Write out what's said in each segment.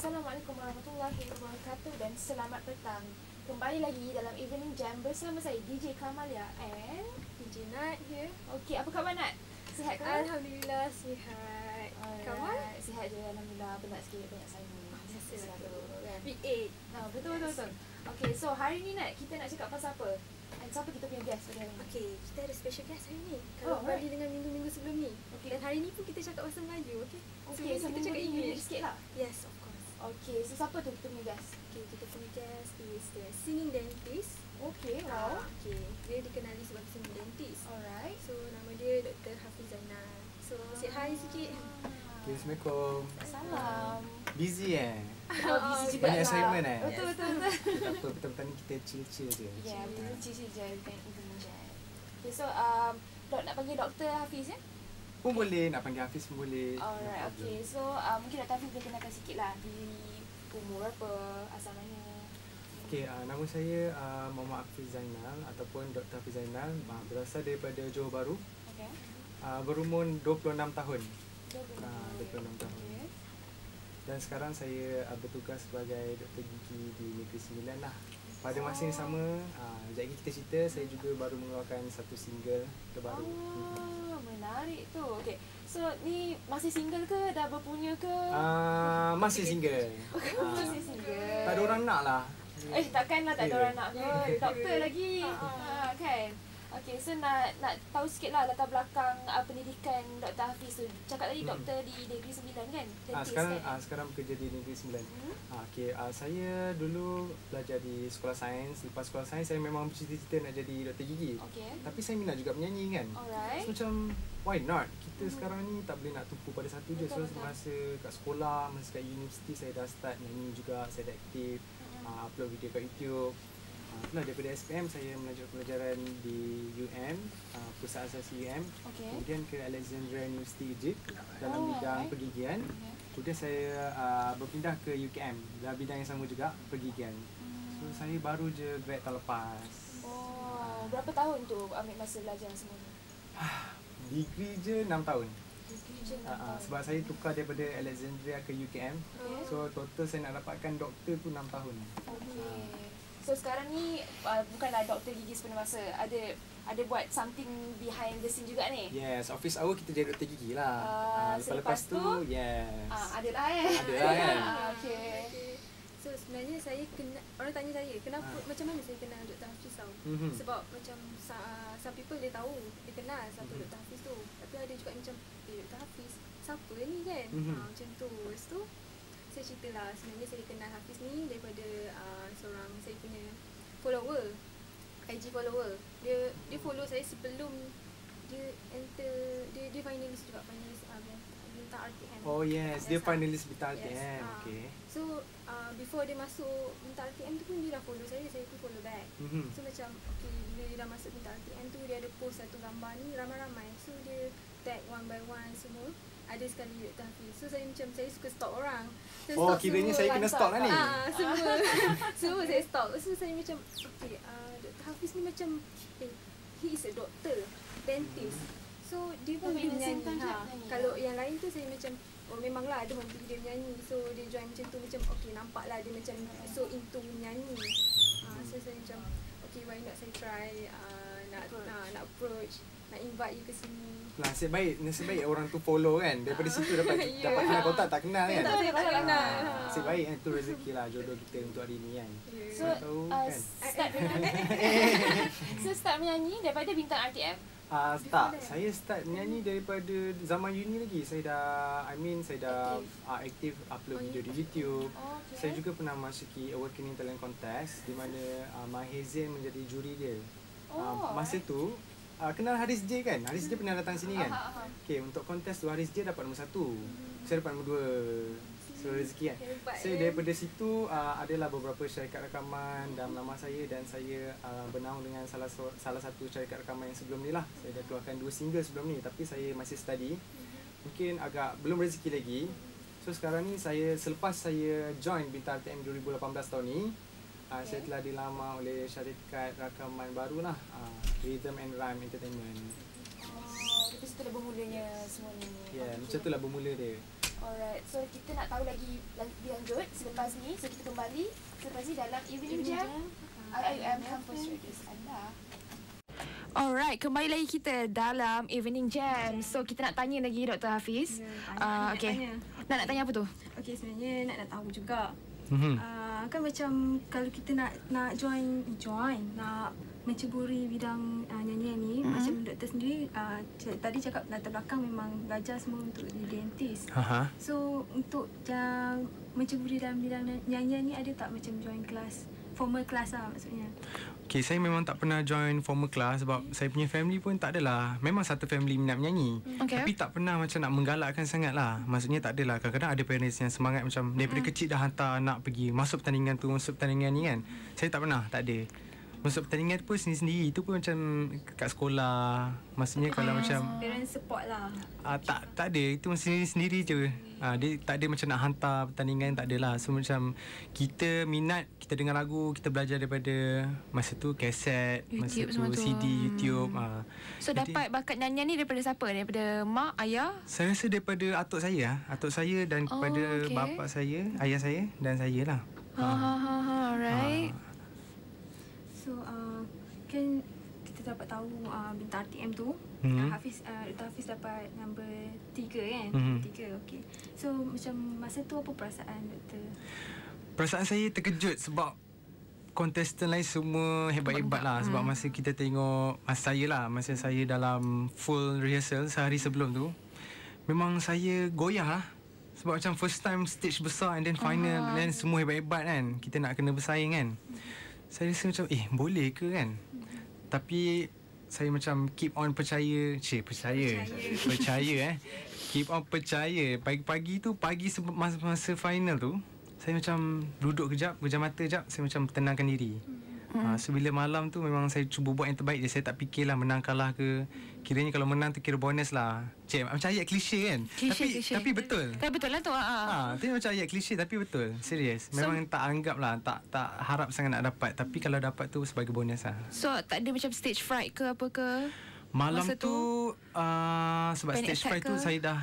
Assalamualaikum warahmatullahi wabarakatuh dan selamat petang. Kembali lagi dalam Evening Jam bersama saya DJ Kamalia and DJ Nat here. Okey, apa khabar Nat? Sihat ke? Alhamdulillah sihat. Kamu? Sihat je, alhamdulillah. Penat sikit, banyak saya. Biasa kan. Week 8. Betul. Okey, so hari ni Nat kita nak cakap pasal apa? And siapa kita punya guest pada hari ni? Okay, kita ada special guest hari ni. Kalau berbanding dengan minggu-minggu sebelum ni. Okay. Dan hari ni pun kita cakap bahasa Melayu, okay? Okey, so kita cakap English sikit lah. Yes, of course. Okey, so siapa tu kita punya guest? Okay, kita punya guest is the singing dentist. Okey, wow. Okay, dia dikenali sebagai singing dentist. Alright. So, nama dia Dr. Hafiz Zainal. So, say hi sikit. Okay, Assalamualaikum. Salam. Busy Busy juga Banyak lah. assignment Betul. Tak apa, petang-petang ni kita chill-chill je. Ya, betul. Cici je kan Evening Jam. Okay, so Dok nak panggil Dr. Hafiz ya? Pun boleh, nak panggil Hafiz pun boleh. Alright, okay. So mungkin Dr. Hafiz boleh kenalkan sikit lah diri, umur berapa, asal mana. Okay, nama saya Muhammad Hafiz Zainal ataupun Dr. Hafiz Zainal, berasal daripada Johor Bahru. Okay. Berumur 26 tahun. 26 tahun. Dan sekarang saya bertugas sebagai doktor gigi di Negeri Sembilan lah. Pada masa yang sama, sekejap lagi kita cerita, saya juga baru mengeluarkan satu single terbaru. Menarik tu. Okay. So ni masih single ke? Dah berpunya ke? Masih single. Masih single. Tak ada orang nak lah. Takkanlah tak ada orang nak kot. Doktor lagi. Kan? Okay, so nak tahu sikit lah latar belakang pendidikan Dr. Hafiz tu. Cakap tadi doktor di Negeri Sembilan kan? Sekarang bekerja di Negeri Sembilan. Saya dulu belajar di sekolah sains. Lepas sekolah sains saya memang bercita-cita nak jadi doktor gigi. Tapi saya minat juga menyanyi kan. So macam why not? Kita sekarang ni tak boleh nak tumpu pada satu je. So masa kat sekolah, masa kat universiti saya dah start nyanyi juga. Saya dah aktif upload video kat YouTube. Itulah daripada SPM saya melanjutkan pelajaran di UM, Pusat Asasi UM. Kemudian ke Alexandria University Egypt dalam bidang pergigian. Kemudian saya berpindah ke UKM dalam bidang yang sama juga, pergigian. So saya baru je grad tahun lepas. Berapa tahun tu ambil masa belajar semua ni? Degree je 6 tahun. Sebab saya Okay. tukar daripada Alexandria ke UKM. So total saya nak dapatkan doktor tu 6 tahun. So sekarang ni bukanlah doktor gigi sepenuh masa. Ada buat something behind the scene juga ni. Yes, office hour kita jadi doktor gigi lah. Lepas tu, yes. Adalah kan. Okay. So sebenarnya saya orang tanya saya kenapa macam mana saya kenal Dr. Hafiz tau. Sebab macam some people dia tahu, dia kenal siapa Dr. Hafiz tu. Tapi ada juga macam Dr. Hafiz siapa ni kan? Macam tu. Lepas tu saya ceritalah sebenarnya saya kenal Hafiz ni daripada seorang saya punya follower, IG follower. Dia follow saya sebelum dia enter, dia finalis juga, finalis bintang RTM. Oh yes, dia finalis bintang RTM. Okay. So before dia masuk bintang RTM tu pun dia dah follow saya pun follow back. So macam okay, bila dia dah masuk bintang RTM tu dia ada post satu gambar ni ramai-ramai. So dia tag one by one semua. Ada sekali Dr. Hafiz. So saya suka stalk orang. So, kiranya saya kena stalk lah ni. Semua saya stalk. So saya macam okay, Dr. Hafiz ni macam he is a doctor, dentist. So dia pun dia menyanyi. Kalau yang lain tu saya macam memanglah ada hobi dia menyanyi. So dia join macam tu, macam okay, nampaklah dia macam so into menyanyi. So saya macam okay, why not saya try nak approach, nak invite you ke sini. Nasib baik orang tu follow kan. Daripada situ dapat kenal, kalau tak kenal kan. Tak kenal. Nasib baik kan, tu rezeki lah jodoh kita untuk hari ni kan. So start menyanyi daripada bintang RTM? Saya start menyanyi daripada zaman uni lagi. Saya dah aktif upload video di YouTube. Saya juga pernah masuki Awakening Talent Contest di mana Mahezen menjadi juri dia. Masa tu kenal Haris J kan? Haris J pernah datang sini kan? Okay, untuk kontes tu Haris J dapat nombor 1. Saya dapat nombor 2. So rezeki kan? So daripada situ adalah beberapa syarikat rakaman dalam nama saya. Dan saya bernaung dengan salah satu syarikat rakaman yang sebelum ni lah. Saya dah keluarkan 2 single sebelum ni. Tapi saya masih study. Mungkin agak belum rezeki lagi. So sekarang ni selepas saya join Bintang RTM 2018 tahun ni, saya telah dilamar oleh syarikat rakaman baru lah, Rhythm and Rhyme Entertainment. Dari situ dah bermulanya semua ni. Macam tu lah bermula dia. Alright, so kita nak tahu lagi lanjut selepas ni. So kita kembali selepas ni dalam Evening Jam IIM Campus Radius anda. Alright, kembali lagi kita dalam Evening Jam. So kita nak tanya lagi Dr. Hafiz. Okay. Nak tanya apa tu? Okay, sebenarnya nak tahu juga. Kan macam kalau kita nak join nak menceburi bidang nyanyian ni, macam doktor sendiri tadi cakap latar belakang memang belajar semua untuk jadi dentist. So untuk menceburi dalam bidang nyanyian ni, ada tak macam join kelas, formal kelas lah maksudnya? Okay, saya memang tak pernah join formal class sebab saya punya family pun tak adalah. Memang satu family minat menyanyi. Tapi tak pernah macam nak menggalakkan sangat lah. Maksudnya tak adalah. Kadang-kadang ada parents yang semangat macam daripada kecil dah hantar anak pergi masuk pertandingan tu, masuk pertandingan ni kan. Saya tak pernah, tak ada. Masuk pertandingan tu pun sendiri-sendiri. Itu pun macam kat sekolah. Maksudnya kalau macam parents support lah. Tak ada. Itu sendiri-sendiri je. Dia tak ada macam nak hantar pertandingan, tak adalah. So macam kita minat, kita dengar lagu, kita belajar daripada masa tu kaset, YouTube, masa tu CD, YouTube. So jadi, dapat bakat nyanyian ni daripada siapa? Daripada mak, ayah? Saya rasa daripada atuk saya dan kepada bapa saya, ayah saya dan saya lah. Right. So kan kita dapat tahu bintang RTM tu Dr. Hafiz dapat nombor 3 kan? 3, okey. So macam masa tu apa perasaan doktor? Perasaan saya terkejut sebab kontestan lain semua hebat-hebat lah. Sebab masa kita tengok, masa saya dalam full rehearsal sehari sebelum tu, memang saya goyah lah. Sebab macam first time stage besar and then final, dan semua hebat-hebat kan. Kita nak kena bersaing kan. Saya rasa macam boleh ke kan. Tapi saya macam keep on percaya. Keep on percaya. Pagi-pagi tu, masa final tu, saya macam duduk kejap, pejam mata kejap, saya macam tenangkan diri. So bila malam tu memang saya cuba buat yang terbaik je. Saya tak fikirlah menang kalah ke. Kiranya kalau menang tu kira bonus lah. Macam ayat klise kan. Tapi betul. Tapi betul lah tu. Tapi macam ayat klise tapi betul. Serius. Memang tak anggap lah, tak harap sangat nak dapat. Tapi kalau dapat tu sebagai bonus lah. So tak ada macam stage fright ke apa ke? Malam tu sebab stage fright tu saya dah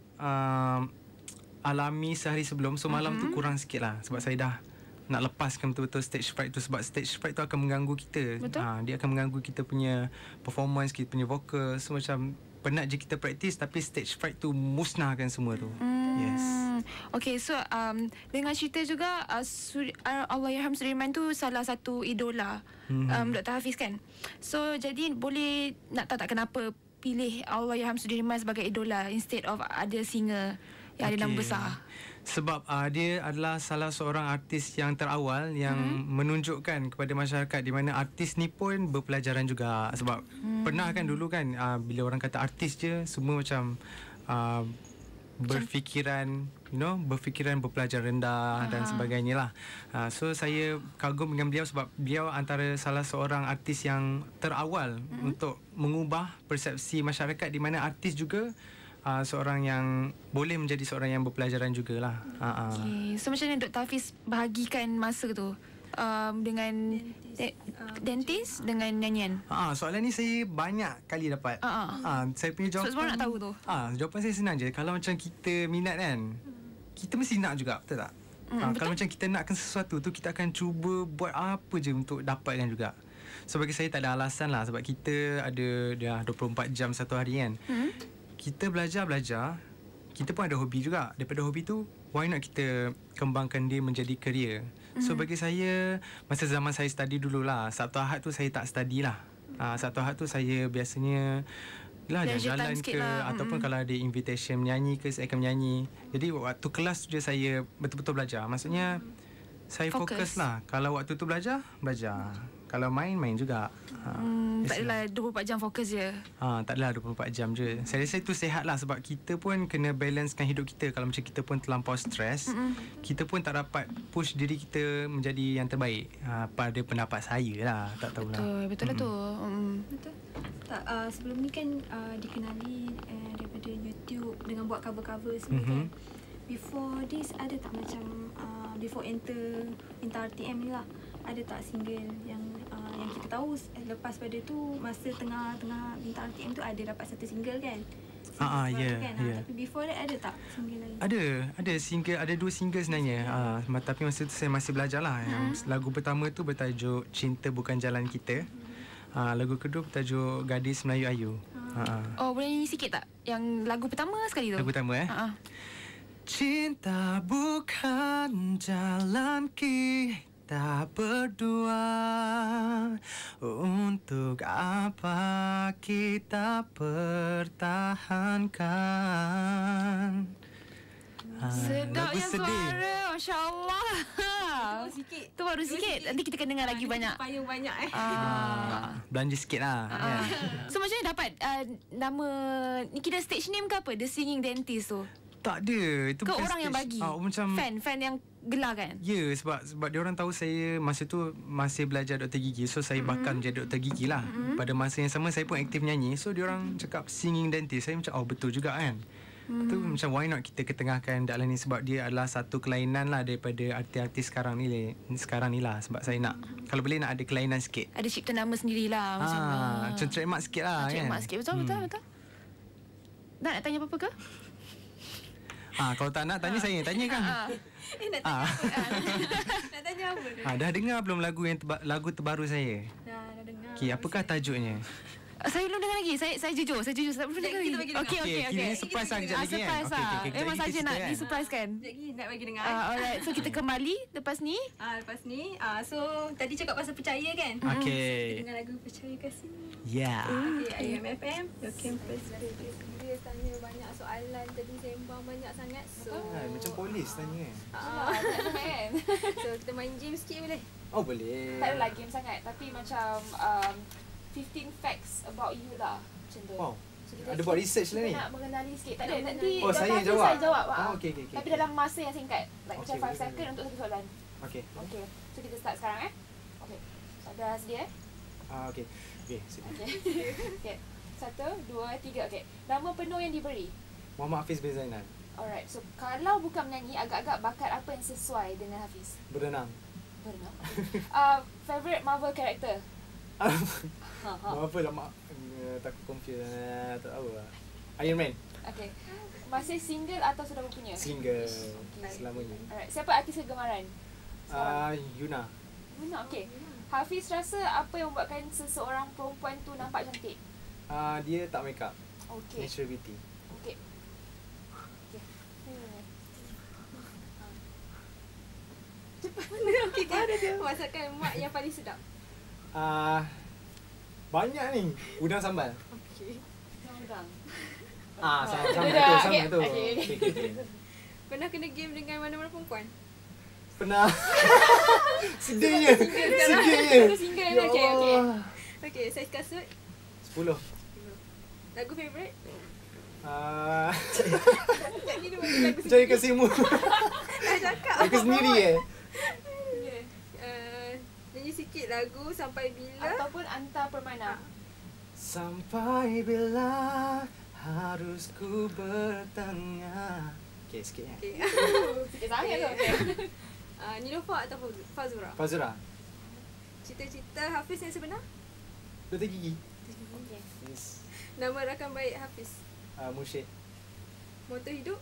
alami sehari sebelum. So malam tu kurang sikit lah. Sebab saya dah nak lepaskan betul-betul stage fright tu. Sebab stage fright tu akan mengganggu kita. Dia akan mengganggu kita punya performance, kita punya vokal. So macam penat je kita praktis, tapi stage fright tu musnahkan semua tu. Yes. Okay, so dengan cerita juga Allahyarham Sudirman tu salah satu idola Dr. Hafiz kan. So jadi boleh nak tahu tak kenapa pilih Allahyarham Sudirman sebagai idola instead of ada singer yang ada nama besar? Sebab dia adalah salah seorang artis yang terawal yang menunjukkan kepada masyarakat di mana artis ni pun berpelajaran juga. Sebab pernah kan dulu kan bila orang kata artis je, semua macam berfikiran berpelajar rendah dan sebagainya lah. So saya kagum dengan beliau sebab beliau antara salah seorang artis yang terawal untuk mengubah persepsi masyarakat di mana artis juga seorang yang boleh menjadi seorang yang berpelajaran jugalah. Okay. So macam mana Dr. Hafiz bahagikan masa tu dengan dentist dengan nyanyian? Soalan ni saya banyak kali dapat. Saya punya jawapan, so semua nak tahu tu. Jawapan saya senang je. Kalau macam kita minat kan, kita mesti nak juga, betul tak? Kalau macam kita nakkan sesuatu tu, kita akan cuba buat apa je untuk dapatkan juga. So bagi saya tak ada alasan lah. Sebab kita ada dah 24 jam satu hari kan. Kita belajar, kita pun ada hobi juga. Daripada hobi tu, why not kita kembangkan dia menjadi career. So bagi saya, masa zaman saya study dululah, Sabtu Ahad tu saya tak study lah. Sabtu Ahad tu saya biasanya jalan-jalan ke ataupun kalau ada invitation menyanyi ke, saya akan menyanyi. Jadi waktu kelas tu je saya betul-betul belajar. Maksudnya saya fokus lah. Kalau waktu tu belajar. Kalau main juga. Tak adalah 24 jam fokus je. Tak adalah 24 jam je. Saya rasa itu sihat lah. Sebab kita pun kena balancekan hidup kita. Kalau macam kita pun terlampau stres, kita pun tak dapat push diri kita menjadi yang terbaik. Pada pendapat saya lah. Tak tahulah. Betul lah tu. Betul. Tak, sebelum ni kan dikenali daripada YouTube dengan buat cover-cover semua kan. Before this ada tak macam before enter RTM ni lah, ada tak single yang kita tahu lepas pada tu masa tengah bintang RTM tu ada dapat satu single kan? Tapi before that ada tak single lain? Ada single, ada 2 single sebenarnya. Tapi masa tu saya masih belajar lah. Yang lagu pertama tu bertajuk Cinta Bukan Jalan Kita. Lagu kedua bertajuk Gadis Melayu Ayu. Oh, boleh nyanyi sikit tak? Yang lagu pertama sekali tu. Lagu pertama Cinta bukan jalan kita berdua, untuk apa kita pertahankan. Sedapnya suara, Masya Allah. Tu baru sikit. Nanti kita kena dengar lagi banyak. Payung banyak Belanja sikit lah. So macam mana dapat nama ni, kira stage name ke apa? The Singing Dentist tu? Tak ada. Itu ke orang yang bagi? Macam fan yang gelar kan? Ya, sebab dia orang tahu saya masa tu masih belajar doktor gigi. So saya bakal menjadi doktor gigi lah. Pada masa yang sama saya pun aktif nyanyi. So dia orang cakap singing dentist. Saya macam betul juga kan. Tu macam why not kita ketengahkan dalam ni, sebab dia adalah satu kelainan lah daripada artis-artis sekarang ni lah. Sebab saya nak, kalau boleh nak ada kelainan sikit. Ada cipta nama sendirilah macam trademark sikit lah kan. Trademark sikit, betul. Nak tanya apa-apa ke? Kalau tak nak tanya saya tanya kan. Nak tanya apa? Nak tanya apa? Dah dengar belum lagu terbaru saya? Dah dengar. Okey, apakah tajuknya? Saya belum dengar lagi. Saya jujur saya belum dengar lagi. Okey. Surprise lah kejap lagi kan. Surprise lah. Memang saja nak di-surprise kan. Sekejap lagi nak bagi dengar. Alright, so kita kembali lepas ni. So tadi cakap pasal percaya kan? Okey. Kita dengar lagu Percaya Kasih. Ya. Okay, IMFM, your campus radio. Dia tanya banyak soalan, tadi sembang banyak sangat. So Macam polis tanya kan. So kita main game sikit boleh? Oh boleh. Tak adalah game sangat, tapi macam 15 facts about you lah. Macam tu. Wow. So, Ada buat research lah ni. Kita nak mengenali sikit. Tak ada. Nanti saya lepas tu jawab. saya jawab. Okay. Tapi dalam masa yang singkat. Like macam 5 second untuk satu soalan. Okay. So kita start sekarang Okay. So, dah sedia Okay. Sini. Okay. 1, 2, 3. Okay. Nama penuh yang diberi. Muhammad Hafiz bin Zainal. Alright. So kalau bukan menyanyi, agak-agak bakat apa yang sesuai dengan Hafiz? Berenang. Favorite Marvel character? Apa lah mak. Takut confuse. Tak tahu lah. Iron Man. Okay. Masih single atau sudah berpunya? Single. Okay. Selamanya. Alright. Siapa artis kegemaran? Yuna. Okay. Hafiz rasa apa yang membuatkan seseorang perempuan tu nampak cantik? Dia tak make up. Okay. Natural beauty. Okay. Okay, masakan mak yang paling sedap. Banyak ni. Udang sambal. Okay. Udang. Sambal tu. Okay. Pernah kena game dengan mana-mana perempuan? Pernah. Sedihnya. Single. Okay, saiz kasut? 10. Lagu favourite? Cari kasihmu. Dah cakap. Aku sendiri Nyanyi sikit lagu Sampai Bila ataupun Anta Permana. Sampai bila harus ku bertanya. Okay, sikit ya. Sikit sangat tu. Niloufar atau Fazura? Fazura. Cita-cita Hafiz yang sebenar? Doktor gigi. Okay. Yes. Nama rakan baik Hafiz? Mursyid. Moto hidup?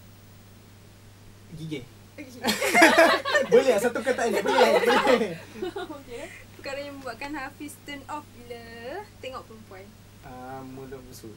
Gigi. Boleh lah satu kataan je. Boleh. Okay. Perkara yang membuatkan Hafiz turn off bila tengok perempuan? Mulut busuk.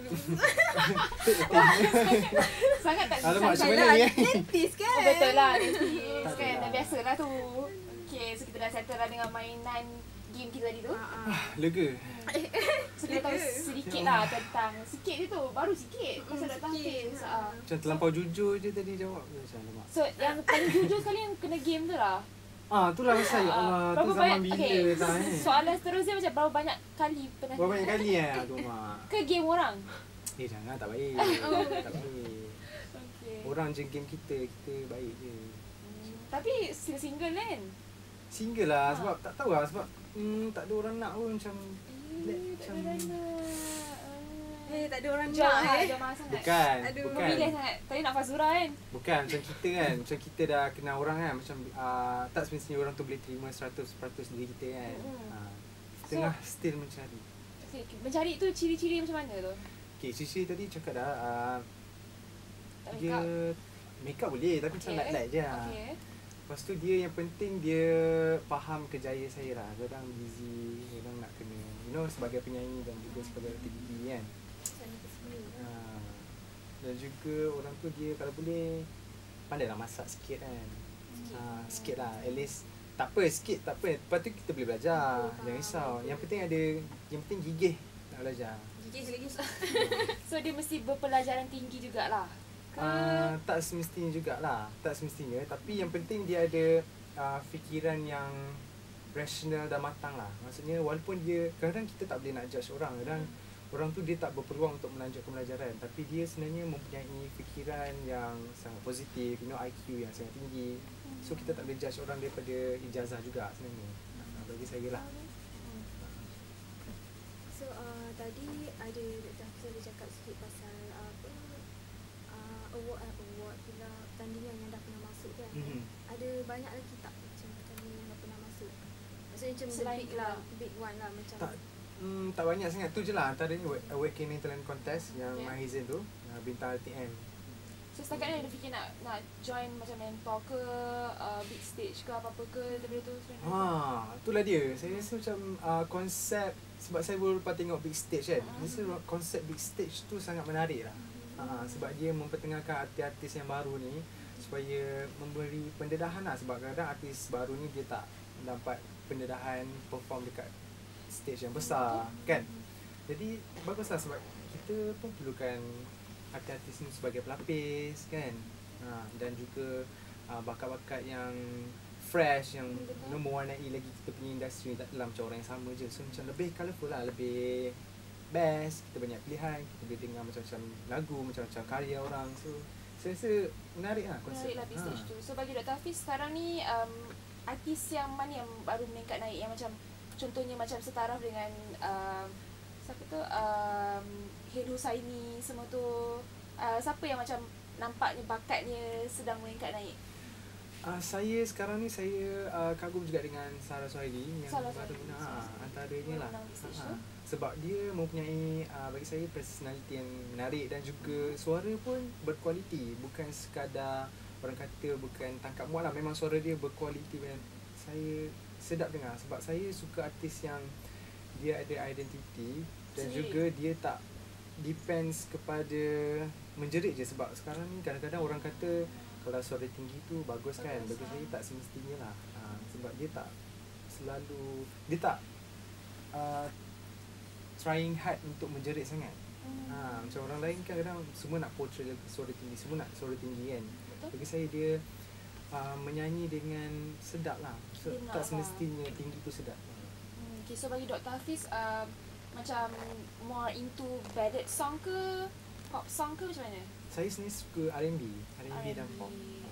Sangat tak alamak, macam mana ni Nentis kan? betul lah, nentis kan. Dah biasalah tu. Okay, so kita dah settle lah dengan mainan game kita tadi tu. Lega. So kita tahu sedikit lah tentang sikit je tu. Baru sikit pasal Dr. Hafiz. Macam terlampau jujur je tadi jawab. Macam alamak. So yang paling jujur sekali yang kena game tu lah. Itulah saya. Allah, tu zaman bila tak soalan seterusnya macam berapa banyak kali pernah? Berapa banyak kali Aduh mak. Ke game orang? Jangan, tak baik. Tak baik. Okay. Orang je game kita baik je. Tapi single kan? Single lah sebab tak tahu lah sebab tak ada orang nak pun macam tak ada orang nak Jamaah sangat. Bukan. Memilih sangat. Tadi nak Fazura kan? Bukan macam kita kan. Macam kita dah kenal orang kan. Macam tak semestinya orang tu boleh terima 100% diri kita kan. Tengah still mencari. Okay, mencari tu ciri-ciri macam mana tu? Okay, Sisi tadi cakap dah dia Makeup. makeup boleh tapi macam light-light je. Okay. Lepas tu dia yang penting dia faham kerjaya saya lah. Kadang busy, kadang nak kena sebagai penyanyi dan juga sebagai aktor gigi kan. Dan juga orang tu dia kalau boleh pandai lah masak sikit kan. Sikit lah, at least tak apa, sikit tak apa. Lepas tu kita boleh belajar. Jangan risau. Yang penting gigih nak belajar. Gigih lagi. So dia mesti berpelajaran tinggi jugalah. Tak semestinya jugalah. Tak semestinya. Tapi yang penting dia ada fikiran yang rasional dan matang lah. Maksudnya walaupun dia, kadang kita tak boleh nak judge orang. Kadang orang tu dia tak berpeluang untuk melanjutkan pembelajaran. Tapi dia sebenarnya mempunyai fikiran yang sangat positif, IQ yang sangat tinggi. So kita tak boleh judge orang daripada ijazah juga sebenarnya. Bagi saya lah. So tadi ada Dr. Hafiz ada cakap sikit pasal award pula pertandingan yang dah pernah masuk kan. Ada banyak lagi tak macam pertandingan yang dah pernah masuk? Maksudnya macam big lah, big one lah macam. Tak banyak sangat. Tu je lah antaranya Awakening Talent Contest yang Mahizen tu, bintang RTM. So setakat ni ada fikir nak join macam mentor ke, big stage ke apa-apa ke daripada tu sebenarnya? Itulah dia. Saya rasa macam konsep, sebab saya baru lepas tengok big stage kan. Saya rasa konsep big stage tu sangat menarik lah. Sebab dia mempertengahkan artis-artis yang baru ni supaya memberi pendedahan lah. Sebab kadang artis baru ni dia tak dapat pendedahan perform dekat stage yang besar kan. Jadi baguslah sebab kita pun perlukan artis-artis ni sebagai pelapis kan. Dan juga bakat-bakat yang fresh, yang mewarnai lagi kita punya industri ni. Tak adalah macam orang yang sama je. So macam lebih colourful lah, lebih best. Kita banyak pilihan, kita boleh dengar macam-macam lagu, macam-macam karya orang. So saya rasa menarik lah konsep. Menarik lah big stage tu. So bagi Dr. Hafiz sekarang ni artis yang mana yang baru meningkat naik, yang macam contohnya macam setaraf dengan siapa tu, Hel Husaini semua tu, siapa yang macam nampaknya bakatnya sedang meningkat naik? Saya sekarang ni saya kagum juga dengan Sarah Suhaili yang Sarah baru antaranya lah. Sebab dia mempunyai bagi saya personality yang menarik dan juga suara pun berkualiti. Bukan sekadar orang kata bukan tangkap muat lah. Memang suara dia berkualiti dan saya sedap dengar. Sebab saya suka artis yang dia ada identiti dan juga dia tak depends kepada menjerit je. Sebab sekarang ni kadang-kadang orang kata kalau suara tinggi tu bagus kan. Bagi saya tak semestinya lah. Sebab dia tak selalu, dia tak trying hard untuk menjerit sangat. Macam orang lain kan kadang semua nak portray suara tinggi, semua nak suara tinggi kan. Bagi saya dia menyanyi dengan sedap lah. So, tak semestinya tinggi tu sedap. Okay, so bagi Dr. Hafiz macam more into ballad song ke, pop song ke, macam mana? Saya sendiri suka R&B dan pop.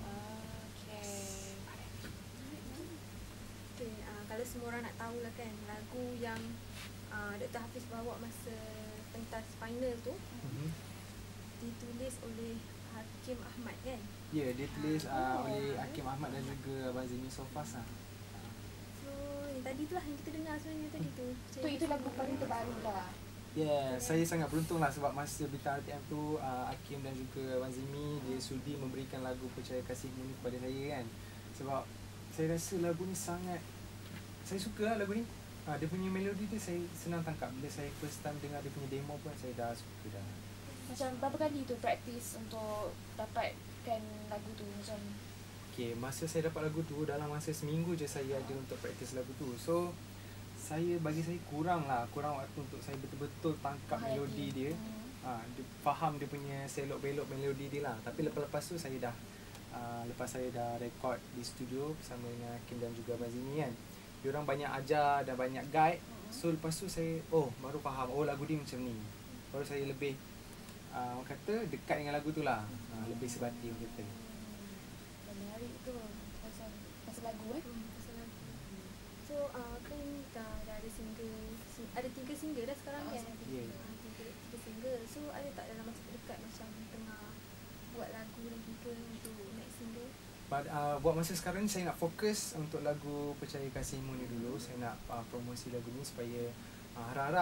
Kalau semua orang nak tahu lah kan, lagu yang Dr. Hafiz bawa masa pentas final tu ditulis oleh Hakim Ahmad kan? Ya, dia tulis oleh Hakim Ahmad dan juga Abang Zimi Sofas lah. So, yang tadi tu lah yang kita dengar sebenarnya tadi tu. Itu lagu paling terbaru lah. Saya sangat beruntung lah sebab masa bintang RTM tu Hakim dan juga Abang Zimi dia sudi memberikan lagu Percaya Kasihmu ni kepada saya kan. Sebab saya rasa lagu ni sangat, saya suka lah lagu ni. Dia punya melodi tu saya senang tangkap. Bila saya first time dengar dia punya demo pun saya dah suka dah. Macam berapa kali tu praktis untuk dapatkan lagu tu macam? Okay, masa saya dapat lagu tu dalam masa seminggu je saya ada untuk praktis lagu tu. So bagi saya kurang waktu untuk saya betul-betul tangkap melodi dia. Dia faham dia punya selok-belok melodi dia lah. Tapi lepas tu saya dah lepas saya dah record di studio bersama dengan Hakim dan juga Abang Zimi kan. Diorang banyak ajar dan banyak guide. So lepas tu saya baru faham lagu dia macam ni. Baru saya lebih orang kata dekat dengan lagu tu lah. Lebih sebati orang kata. Menarik tu pasal lagu pasal lagu. So kan dah ada single, ada 3 single dah sekarang kan? Ya. 3 single. So ada tak dalam masa terdekat macam tengah buat lagu lagi ke untuk next single? Buat masa sekarang ni saya nak fokus untuk lagu Percaya Kasihmu ni dulu. Saya nak promosi lagu ni supaya harap-harap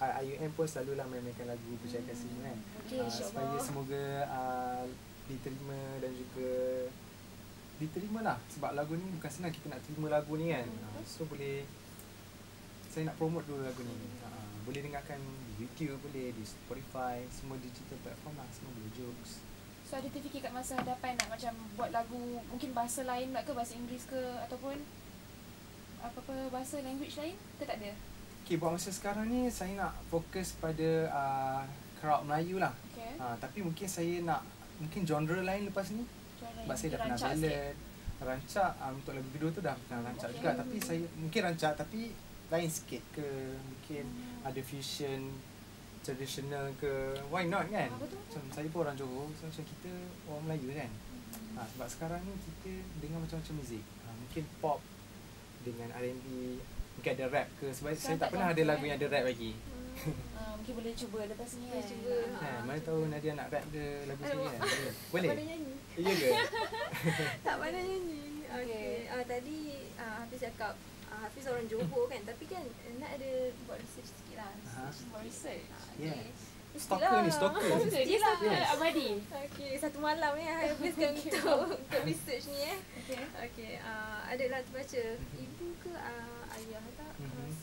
IUM pun selalulah main-mainkan lagu Percaya Kasih ni kan. Supaya semoga diterima dan juga diterima lah, sebab lagu ni bukan senang kita nak terima lagu ni kan. So boleh, saya nak promote dulu lagu ni. Boleh dengarkan di YouTube, boleh di Spotify, semua digital platform lah, semua boleh Joox. So ada terfikir kat masa hadapan nak macam buat lagu mungkin bahasa lain ke, bahasa Inggeris ke, ataupun apa-apa bahasa language lain ke tak ada? Okay, buat masa sekarang ni saya nak fokus pada crowd Melayu lah. Tapi mungkin saya nak mungkin genre lain lepas ni. Sebab saya dah pernah ballad, rancak, untuk lagu kedua tu dah pernah rancak juga. Tapi saya mungkin rancak tapi lain sikit ke, mungkin ada fusion traditional ke, why not kan. Macam saya pun orang Johor, so macam kita orang Melayu kan. Sebab sekarang ni kita dengar macam-macam muzik, mungkin pop dengan R&B, mungkin ada rap ke, sebab saya tak pernah ada lagu yang ada rap lagi. Mungkin boleh cuba lepas ni kan. Mana tahu Nadia nak rap dia lagu saya kan. Boleh? Tak pandai nyanyi. Ya ke? Tak pandai nyanyi. Okay. Tadi Hafiz cakap Hafiz orang Johor kan, tapi kan nak ada buat research sikit lah. Buat research. Stalker ni, stalker. Dia lah Abadi. Okay, satu malam ni habiskan untuk research ni Okay, ada lah terbaca. Ibu ke ayah tak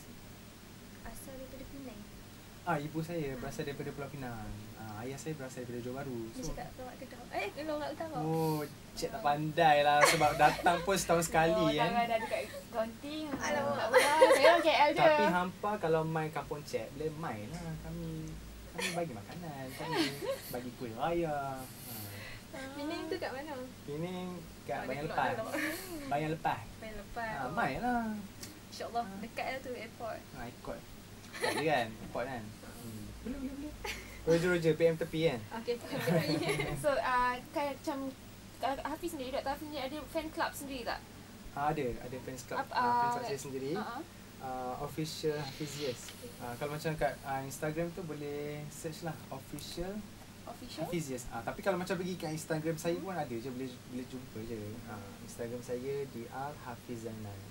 asal daripada Penang? Ibu saya berasal daripada Pulau Pinang. Ayah saya berasal daripada Johor Bahru. Dia cakap Lorak Kedah. Lorak Utara. Cik tak pandai lah sebab datang pun setahun sekali kan. Tangan dah dekat Gaunting. Alamak. Saya orang KL je. Tapi hampa kalau main kampung Cik, boleh main lah. Kami bagi makanan, kami bagi kuih raya. Penang tu kat mana? Penang kat Bayan Lepas. Bayan Lepas. Main lah. InsyaAllah dekat lah tu airport. Airport. Tak ada kan? Airport kan? Boleh. Roger PM tepi kan? Okay, PM tepi. So, kayak macam Hafiz sendiri, Dr. Hafiz sendiri ada fan club sendiri tak? Ada fans club. Fans club saya sendiri. Official Hafizius. Kalau macam kat Instagram tu boleh search lah Official Hafizius. Tapi kalau macam pergi kat Instagram saya pun ada je, boleh jumpa je. Instagram saya @Hafizanan.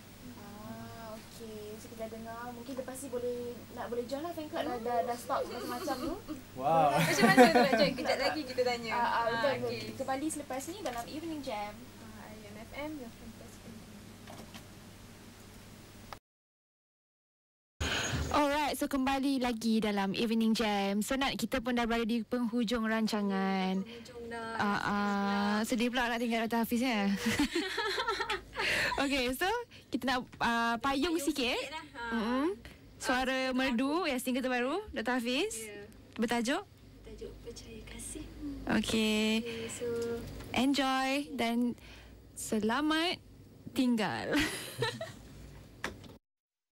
Okay, so kita dah dengar. Mungkin lepas ni boleh join lah fan club. Dah stop macam-macam tu. Wow. Macam mana tu nak join? Kejap lagi kita tanya. Betul. Kembali selepas ni dalam Evening Jam. IUM your fantastic. Alright, so kembali lagi dalam Evening Jam. So kita pun dah berada di penghujung rancangan. Sedih pula nak tinggal Dr. Hafiz ya. Okay, so kita nak payung sikit. Suara merdu yang single terbaru Dr. Hafiz. Bertajuk Percaya Kasih. Okay, So enjoy dan selamat tinggal.